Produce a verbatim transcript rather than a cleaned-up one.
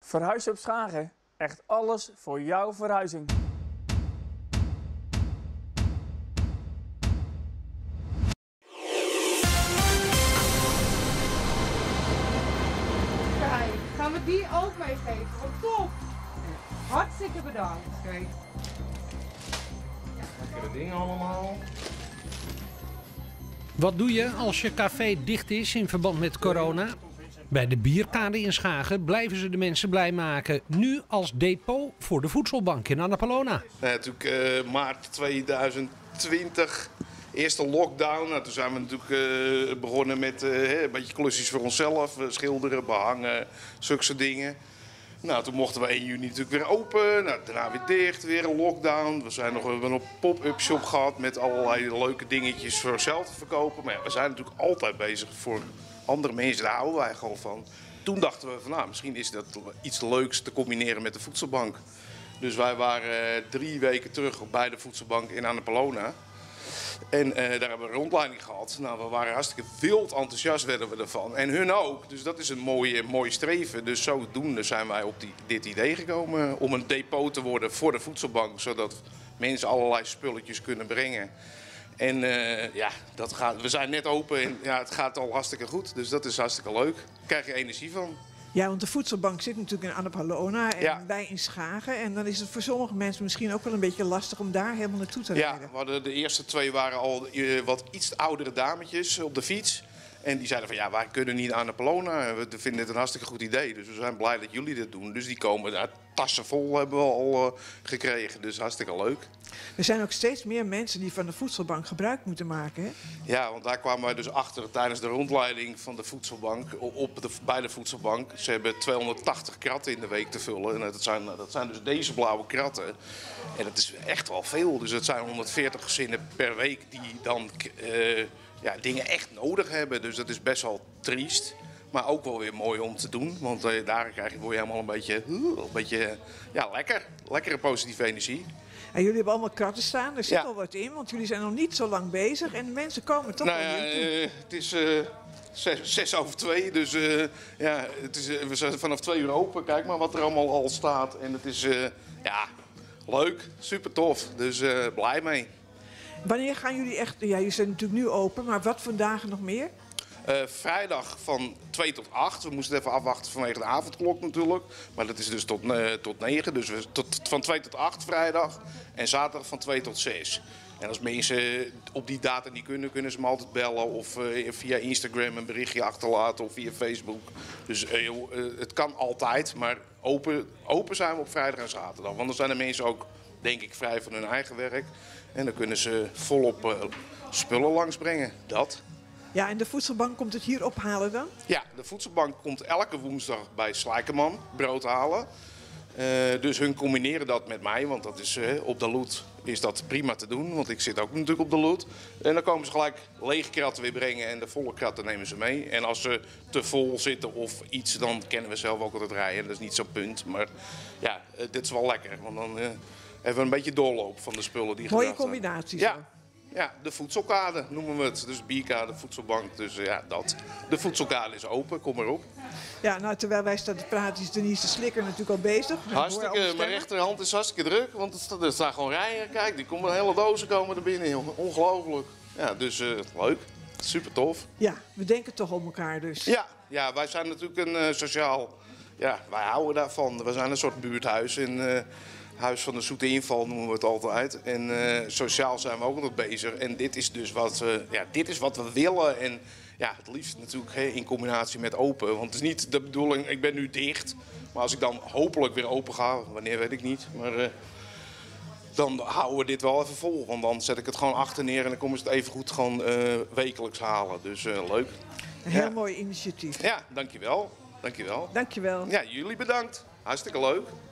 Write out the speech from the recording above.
Verhuizen op Schagen. Echt alles voor jouw verhuizing. Kijk, gaan we die ook meegeven? Wat top! Hartstikke bedankt. Kijk. Lekkere dingen allemaal. Wat doe je als je café dicht is in verband met corona? Bij de Bierkade in Schagen blijven ze de mensen blij maken. Nu als depot voor de voedselbank in Annapolona. Ja, natuurlijk uh, maart tweeduizend twintig, eerste lockdown. Nou, toen zijn we natuurlijk uh, begonnen met uh, een beetje klusjes voor onszelf. Uh, schilderen, behangen, zulke soort dingen. Nou, toen mochten we één juni natuurlijk weer open. Nou, daarna weer dicht, weer een lockdown. We, zijn nog, we hebben een pop-up shop gehad met allerlei leuke dingetjes voor onszelf te verkopen. Maar ja, we zijn natuurlijk altijd bezig voor andere mensen. Daar houden wij gewoon van. Toen dachten we van, nou, misschien is dat iets leuks te combineren met de voedselbank. Dus wij waren uh, drie weken terug bij de voedselbank in Annapolona. En uh, daar hebben we een rondleiding gehad. Nou, we waren hartstikke wild enthousiast werden we ervan. En hun ook. Dus dat is een mooie, mooie streven. Dus zodoende zijn wij op die, dit idee gekomen om een depot te worden voor de voedselbank. Zodat mensen allerlei spulletjes kunnen brengen. En uh, ja, dat gaat, we zijn net open en ja, het gaat al hartstikke goed. Dus dat is hartstikke leuk. Daar krijg je energie van. Ja, want de voedselbank zit natuurlijk in Annapolona en Ja. wij in Schagen. En dan is het voor sommige mensen misschien ook wel een beetje lastig om daar helemaal naartoe te Ja, rijden. we hadden de eerste twee waren al uh, wat iets oudere dametjes op de fiets. En die zeiden van ja, wij kunnen niet naar Annapolona. We vinden het een hartstikke goed idee. Dus we zijn blij dat jullie dit doen. Dus die komen, nou, tassen vol hebben we al uh, gekregen. Dus hartstikke leuk. Er zijn ook steeds meer mensen die van de voedselbank gebruik moeten maken. Hè? Ja, want daar kwamen wij dus achter tijdens de rondleiding van de voedselbank, op de, bij de voedselbank. Ze hebben tweehonderdtachtig kratten in de week te vullen. En dat zijn, dat zijn dus deze blauwe kratten. En dat is echt wel veel. Dus het zijn honderdveertig gezinnen per week die dan uh, ja, dingen echt nodig hebben. Dus dat is best wel triest. Maar ook wel weer mooi om te doen. Want uh, daar krijg je, word je helemaal een beetje, uh, een beetje ja, lekker. Lekkere positieve energie. En jullie hebben allemaal kratten staan, er zit Ja. al wat in, want jullie zijn nog niet zo lang bezig. En de mensen komen toch Nou wel ja, hier toe. uh, het is uh, zes, zes over twee, dus uh, ja, het is, uh, we zijn vanaf twee uur open. Kijk maar wat er allemaal al staat. En het is uh, ja, leuk, super tof, dus uh, blij mee. Wanneer gaan jullie echt, ja, jullie zijn natuurlijk nu open, maar wat voor dagen nog meer? Uh, vrijdag van twee tot acht. We moesten even afwachten vanwege de avondklok natuurlijk. Maar dat is dus tot, uh, tot negen. Dus we, tot, van twee tot acht vrijdag. En zaterdag van twee tot zes. En als mensen op die data niet kunnen, kunnen ze me altijd bellen. Of uh, via Instagram een berichtje achterlaten. Of via Facebook. Dus uh, joh, uh, het kan altijd. Maar open, open zijn we op vrijdag en zaterdag. Want dan zijn de mensen ook, denk ik, vrij van hun eigen werk. En dan kunnen ze volop uh, spullen langsbrengen. Dat. Ja, en de voedselbank komt het hier ophalen dan? Ja, de voedselbank komt elke woensdag bij Slijkerman brood halen. Uh, dus hun combineren dat met mij, want dat is, uh, op de loot is dat prima te doen. Want ik zit ook natuurlijk op de loot. En dan komen ze gelijk lege kratten weer brengen en de volle kratten nemen ze mee. En als ze te vol zitten of iets, dan kennen we zelf ook altijd rijden. Dat is niet zo'n punt, maar ja, uh, dit is wel lekker. Want dan uh, hebben we een beetje doorloop van de spullen die Mooie gedragen zijn. combinaties. Ja. Ja, de voedselkade noemen we het. Dus bierkade, voedselbank. Dus uh, ja, dat. De voedselkade is open, kom maar op. Ja, nou, terwijl wij staan te praten is Denise de Slikker natuurlijk al bezig. Dan hoor je alle Hartstikke, mijn stemmen. rechterhand is hartstikke druk, want het staat, er staan gewoon rijen. Kijk, die komen hele dozen komen er binnen, joh. Ongelooflijk. Ja, dus uh, leuk. Super tof. Ja, we denken toch om elkaar dus. Ja, ja, wij zijn natuurlijk een uh, sociaal... Ja, wij houden daarvan. We zijn een soort buurthuis in... Uh, Huis van de Zoete Inval noemen we het altijd. En uh, sociaal zijn we ook altijd bezig. En dit is dus wat we, ja, dit is wat we willen. En ja, het liefst natuurlijk he, in combinatie met open. Want het is niet de bedoeling, ik ben nu dicht. Maar als ik dan hopelijk weer open ga, wanneer weet ik niet. Maar uh, dan houden we dit wel even vol. Want dan zet ik het gewoon achter neer en dan komen ze het even goed gewoon uh, wekelijks halen. Dus uh, leuk. Een heel Ja. mooi initiatief. Ja, dankjewel. Dankjewel. Dankjewel. Ja, jullie bedankt. Hartstikke leuk.